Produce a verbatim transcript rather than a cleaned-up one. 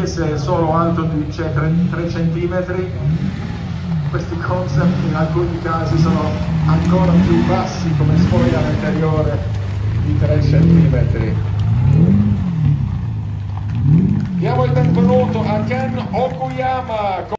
se è solo alto di cioè, tre centimetri, questi concept in alcuni casi sono ancora più bassi come sfoglia anteriore di tre centimetri. Diamo il benvenuto a Ken Okuyama.